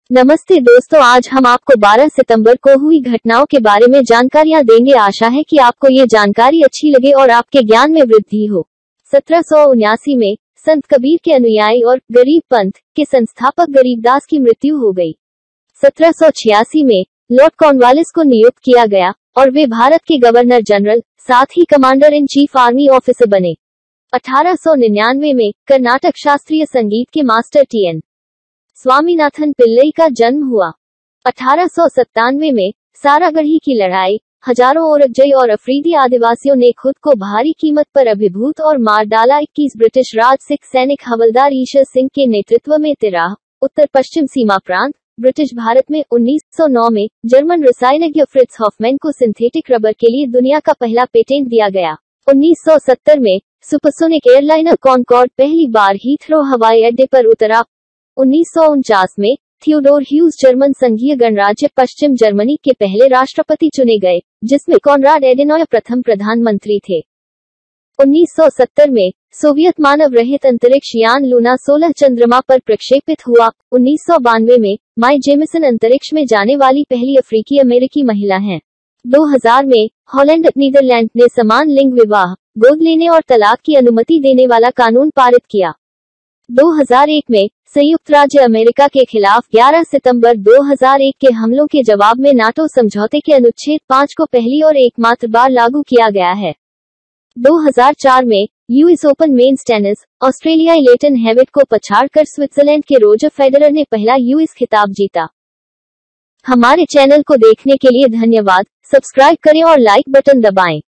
नमस्ते दोस्तों, आज हम आपको 12 सितंबर को हुई घटनाओं के बारे में जानकारियां देंगे। आशा है कि आपको ये जानकारी अच्छी लगे और आपके ज्ञान में वृद्धि हो। 1779 में संत कबीर के अनुयायी और गरीब पंथ के संस्थापक गरीबदास की मृत्यु हो गई। 1786 में लॉर्ड कॉर्नवालिस को नियुक्त किया गया और वे भारत के गवर्नर जनरल साथ ही commander in chief army officer बने। 1899 में कर्नाटक शास्त्रीय संगीत के मास्टर टी.एन. स्वामीनाथन पिल्लई का जन्म हुआ। 1897 में सारागढ़ी की लड़ाई, हजारों ओरकजई और अफरीदी आदिवासियों ने खुद को भारी कीमत पर अभिभूत और मार डाला। 21 ब्रिटिश राज सिख सैनिक हवलदार ईशर सिंह के नेतृत्व में तिराह उत्तर पश्चिम सीमा प्रांत ब्रिटिश भारत में 1909 में जर्मन रसायनज्ञ फ्रिट्ज हॉफमैन को सिंथेटिक रबर के लिए दुनिया का पहला पेटेंट दिया गया। 1970 में सुपरसोनिक एयरलाइनर कॉनकॉर्ड पहली बार हीथ्रो हवाई अड्डे पर उतरा। 1949 में थियोडोर ह्यूज जर्मन संघीय गणराज्य पश्चिम जर्मनी के पहले राष्ट्रपति चुने गए, जिसमें कॉनराड एडेनॉय प्रथम प्रधानमंत्री थे। 1970 में सोवियत मानव रहित अंतरिक्ष यान लूना 16 चंद्रमा पर प्रक्षेपित हुआ। 1992 में माई जेमिसन अंतरिक्ष में जाने वाली पहली अफ्रीकी अमेरिकी महिला हैं। 2000 में हॉलैंड नीदरलैंड ने समान लिंग विवाह, गोद लेने और तलाक की अनुमति देने वाला कानून पारित किया। 2001 में संयुक्त राज्य अमेरिका के खिलाफ 11 सितंबर 2001 के हमलों के जवाब में नाटो समझौते के अनुच्छेद 5 को पहली और एकमात्र बार लागू किया गया है। 2004 में यूएस ओपन मेंस टेनिस, ऑस्ट्रेलियाई लेटन हेविट को पछाड़कर स्विट्जरलैंड के रोजर फेडरर ने पहला यूएस खिताब जीता। हमारे चैनल को देखने के लिए धन्यवाद। सब्सक्राइब करें और लाइक बटन दबाएं।